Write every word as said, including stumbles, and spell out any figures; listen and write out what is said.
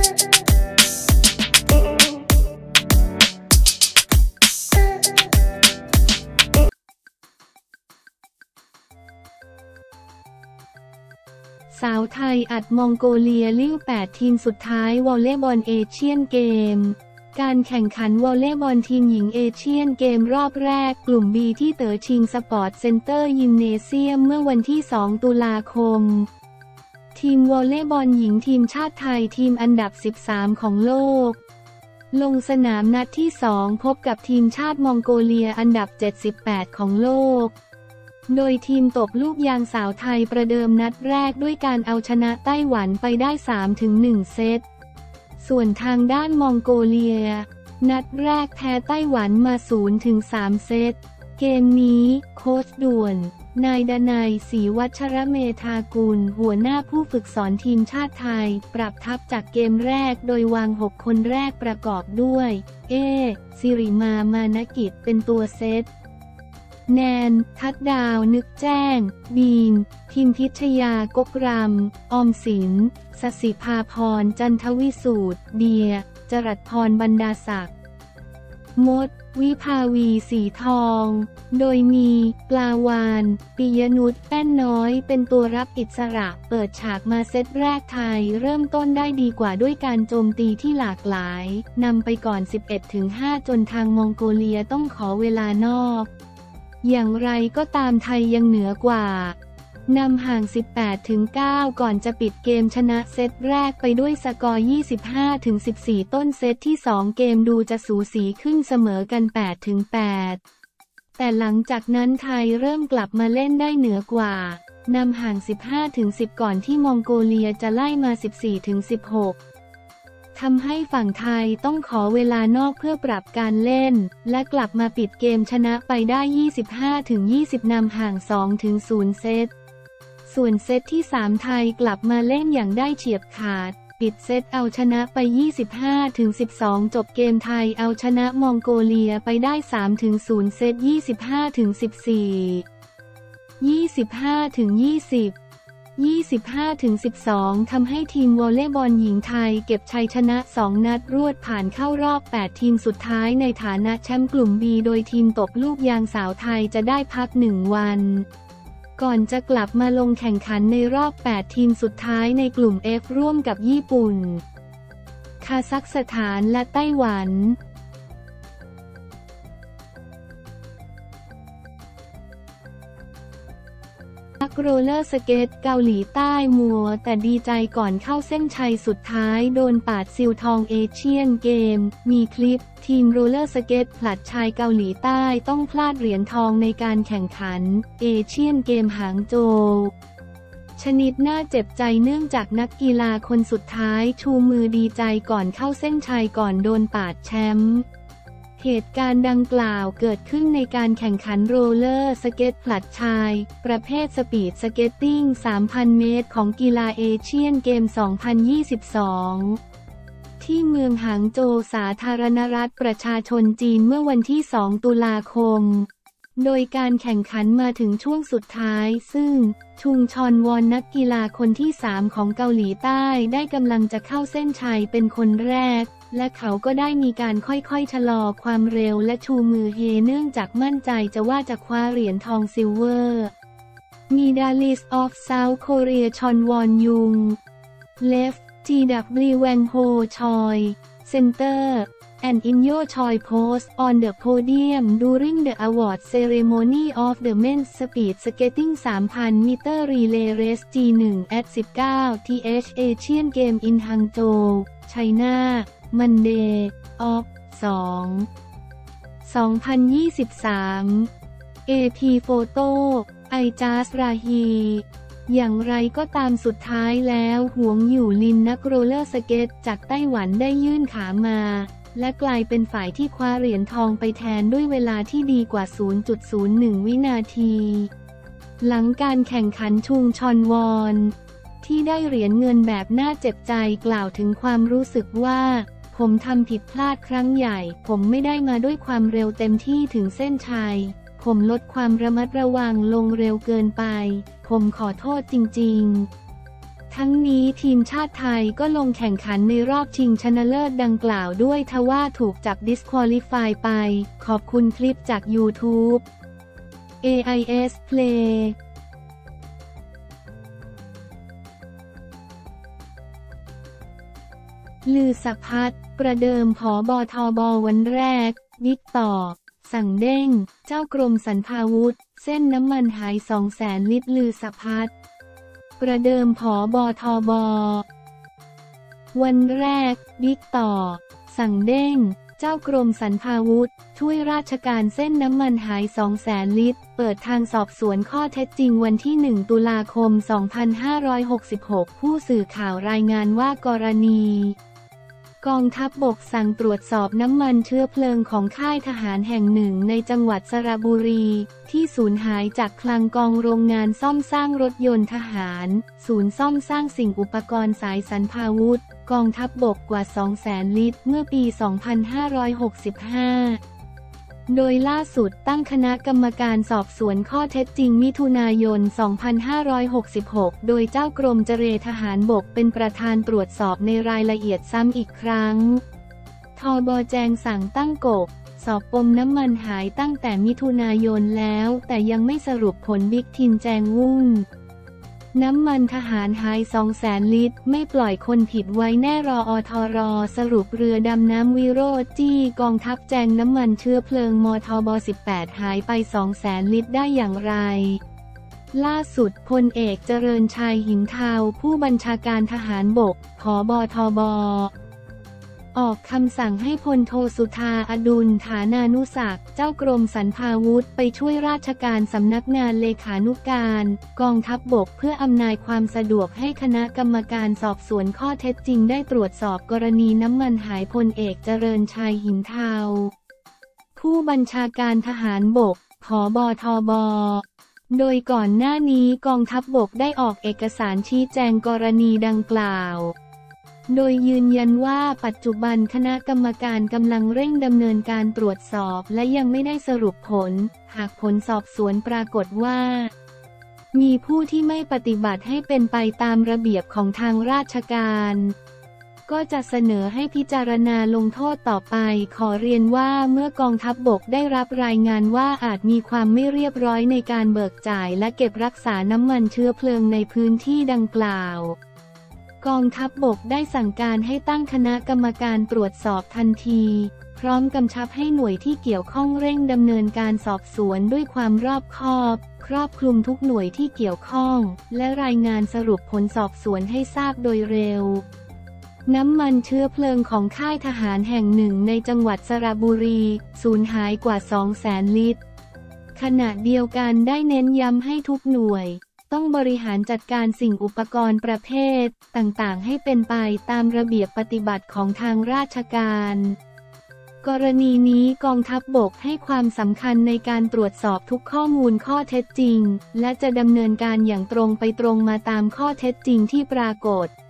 สาวไทยอัดมองโกเลียลิ่วแปดทีมสุดท้ายวอลเลย์บอลเอเชียนเกมการแข่งขันวอลเลย์บอลทีมหญิงเอเชียนเกมรอบแรกกลุ่ม บี ที่เต๋อชิงสปอร์ตเซ็นเตอร์ยิมเนเซียมเมื่อวันที่สองตุลาคมทีมวอลเลย์บอลหญิงทีมชาติไทยทีมอันดับสิบสามของโลกลงสนามนัดที่สองพบกับทีมชาติมองโกเลียอันดับเจ็ดสิบแปดของโลกโดยทีมตบลูกยางสาวไทยประเดิมนัดแรกด้วยการเอาชนะไต้หวันไปได้ สามถึงหนึ่ง เซตส่วนทางด้านมองโกเลียนัดแรกแพ้ไต้หวันมา ศูนย์ถึงสาม เซตเกมนี้โค้ชด่วนนายดนัย ศรีวัชรเมธากุลหัวหน้าผู้ฝึกสอนทีมชาติไทยปรับทัพจากเกมแรกโดยวางหกคนแรกประกอบด้วยเอสิริมามานกิจเป็นตัวเซตแนน ทัดดาว นึกแจ้งบีน พิมพิชยากกรำออมสินสศิภาพรจันทวิสูตรเดียจรัสพรบรรดาศักดิ์มด วิภาวีสีทองโดยมีปลาวานปิยนุชแป้นน้อยเป็นตัวรับอิสระเปิดฉากมาเซตแรกไทยเริ่มต้นได้ดีกว่าด้วยการโจมตีที่หลากหลายนำไปก่อน สิบเอ็ดถึงห้า จนทางมองโกเลียต้องขอเวลานอกอย่างไรก็ตามไทยยังเหนือกว่านำห่าง สิบแปดถึงเก้า ก่อนจะปิดเกมชนะเซตแรกไปด้วยสกอร์ ยี่สิบห้าถึงสิบสี่ ต้นเซตที่สองเกมดูจะสูสีขึ้นเสมอกัน แปดถึงแปด แต่หลังจากนั้นไทยเริ่มกลับมาเล่นได้เหนือกว่านำห่าง สิบห้าถึงสิบ ก่อนที่มองโกเลียจะไล่มา สิบสี่ถึงสิบหกทำให้ฝั่งไทยต้องขอเวลานอกเพื่อปรับการเล่นและกลับมาปิดเกมชนะไปได้ ยี่สิบห้าถึงยี่สิบ นำห่าง สองถึงศูนย์ เซตส่วนเซตที่สามไทยกลับมาเล่นอย่างได้เฉียบขาดปิดเซตเอาชนะไป ยี่สิบห้าถึงสิบสอง จบเกมไทยเอาชนะมองโกเลียไปได้ สามถึงศูนย์ เซต ยี่สิบห้าถึงสิบสี่ ยี่สิบห้าถึงยี่สิบยี่สิบห้าถึงสิบสอง ทำให้ทีมวอลเลย์บอลหญิงไทยเก็บชัยชนะสองนัดรวดผ่านเข้ารอบแปดทีมสุดท้ายในฐานะแชมป์กลุ่ม บี โดยทีมตบลูกยางสาวไทยจะได้พักหนึ่งวันก่อนจะกลับมาลงแข่งขันในรอบแปดทีมสุดท้ายในกลุ่ม เอฟ ร่วมกับญี่ปุ่นคาซัคสถานและไต้หวันนักโรลเลอร์สเก็ตเกาหลีใต้มัวแต่ดีใจก่อนเข้าเส้นชัยสุดท้ายโดนปาดซิลทองเอเชียนเกมมีคลิปทีมโรลเลอร์สเก็ตผลัดชายเกาหลีใต้ต้องพลาดเหรียญทองในการแข่งขันเอเชียนเกมหางโจวชนิดน่าเจ็บใจเนื่องจากนักกีฬาคนสุดท้ายชูมือดีใจก่อนเข้าเส้นชัยก่อนโดนปาดแชมป์เหตุการณ์ดังกล่าวเกิดขึ้นในการแข่งขันโรลเลอร์สเก็ตผลัดชายประเภทสปีดสเก็ตติ้ง สามพัน เมตรของกีฬาเอเชียนเกม สองพันยี่สิบสอง ที่เมืองหางโจวสาธารณรัฐประชาชนจีนเมื่อวันที่ สอง ตุลาคมโดยการแข่งขันมาถึงช่วงสุดท้ายซึ่งชุงชอนวอนนักกีฬาคนที่สามของเกาหลีใต้ได้กำลังจะเข้าเส้นชัยเป็นคนแรกและเขาก็ได้มีการค่อยๆชะลอความเร็วและชูมือเฮเนื่องจากมั่นใจจะว่าจะคว้าเหรียญทองซิลเวอร์มีดาลิส of South Korea ชอนวอนยุง Left จี ดับเบิลยู Wang Ho Choi Center and in your Choi pose on the podium during the award ceremony of the men's speed skating สามพัน meter relay race จี หนึ่ง at สิบเก้า ที เอช Asian Game in Hangzhou China Monday of สอง สองพันยี่สิบสาม เอ พี Photo ไอจัสราฮีอย่างไรก็ตามสุดท้ายแล้วหวงอยู่ลินนักโรลเลอร์สเก็ตจากไต้หวันได้ยื่นขามาและกลายเป็นฝ่ายที่คว้าเหรียญทองไปแทนด้วยเวลาที่ดีกว่า ศูนย์จุดศูนย์หนึ่ง วินาทีหลังการแข่งขันชุงชอนวอนที่ได้เหรียญเงินแบบน่าเจ็บใจกล่าวถึงความรู้สึกว่าผมทำผิดพลาดครั้งใหญ่ผมไม่ได้มาด้วยความเร็วเต็มที่ถึงเส้นชัยผมลดความระมัดระวังลงเร็วเกินไปผมขอโทษจริงๆแถทั้งนี้ทีมชาติไทยก็ลงแข่งขันในรอบชิงชนะเลิศดังกล่าวด้วยทว่าถูกจับ disqualify ไปขอบคุณคลิปจาก YouTube เอ ไอ เอส Playลือสะพัดประเดิมผบทบวันแรกบิ๊กต่อสั่งเด้งเจ้ากรมสรรพาวุธเส้นน้ำมันหายสองแสนลิตรลือสะพัดประเดิมผบทบวันแรกบิ๊กต่อสั่งเด้งเจ้ากรมสรรพาวุธช่วยราชการเส้นน้ำมันหายสองแสนลิตรเปิดทางสอบสวนข้อเท็จจริงวันที่หนึ่งตุลาคมสองพันห้าร้อยหกสิบหกผู้สื่อข่าวรายงานว่ากรณีกองทัพบกสั่งตรวจสอบน้ำมันเชื้อเพลิงของค่ายทหารแห่งหนึ่งในจังหวัดสระบุรีที่สูญหายจากคลังกองโรงงานซ่อมสร้างรถยนต์ทหารศูนย์ซ่อมสร้างสิ่งอุปกรณ์สายสรรพาวุธกองทัพบกกว่า สองแสน ลิตรเมื่อปี สองพันห้าร้อยหกสิบห้าโดยล่าสุดตั้งคณะกรรมการสอบสวนข้อเท็จจริงมิถุนายน สองพันห้าร้อยหกสิบหก โดยเจ้ากรมเจรทหารบกเป็นประธานตรวจสอบในรายละเอียดซ้ำอีกครั้งทบแจงสั่งตั้งกบสอบปมน้ำมันหายตั้งแต่มิถุนายนแล้วแต่ยังไม่สรุปผลบิ๊กทินแจงวุ่นน้ำมันทหารหายสองแสนลิตรไม่ปล่อยคนผิดไว้แน่รออทรสรุปเรือดำน้ำวิโรจน์จี้กองทัพแจงน้ำมันเชื้อเพลิงมทบสิบแปดหายไปสองแสนลิตรได้อย่างไรล่าสุดพลเอกเจริญชัยหินเทาผู้บัญชาการทหารบกผบทบออกคำสั่งให้พลโทสุธาอดุลฐานานุศักดิ์เจ้ากรมสรรพาวุธไปช่วยราชการสำนักงานเลขานุการกองทัพบกเพื่ออำนวยความสะดวกให้คณะกรรมการสอบสวนข้อเท็จจริงได้ตรวจสอบกรณีน้ำมันหายพลเอกเจริญชัยหินเทาผู้บัญชาการทหารบกผบทบโดยก่อนหน้านี้กองทัพบกได้ออกเอกสารชี้แจงกรณีดังกล่าวโดยยืนยันว่าปัจจุบันคณะกรรมการกำลังเร่งดำเนินการตรวจสอบและยังไม่ได้สรุปผลหากผลสอบสวนปรากฏว่ามีผู้ที่ไม่ปฏิบัติให้เป็นไปตามระเบียบของทางราชการก็จะเสนอให้พิจารณาลงโทษต่อไปขอเรียนว่าเมื่อกองทัพบกได้รับรายงานว่าอาจมีความไม่เรียบร้อยในการเบิกจ่ายและเก็บรักษาน้ำมันเชื้อเพลิงในพื้นที่ดังกล่าวกองทัพบกได้สั่งการให้ตั้งคณะกรรมการตรวจสอบทันทีพร้อมกำชับให้หน่วยที่เกี่ยวข้องเร่งดำเนินการสอบสวนด้วยความรอบคอบครอบคลุมทุกหน่วยที่เกี่ยวข้องและรายงานสรุปผลสอบสวนให้ทราบโดยเร็วน้ำมันเชื้อเพลิงของค่ายทหารแห่งหนึ่งในจังหวัดสระบุรีสูญหายกว่า สองแสน ลิตรขณะเดียวกันได้เน้นย้ำให้ทุกหน่วยต้องบริหารจัดการสิ่งอุปกรณ์ประเภทต่างๆให้เป็นไปตามระเบียบปฏิบัติของทางราชการกรณีนี้กองทัพบกให้ความสำคัญในการตรวจสอบทุกข้อมูลข้อเท็จจริงและจะดำเนินการอย่างตรงไปตรงมาตามข้อเท็จจริงที่ปรากฏ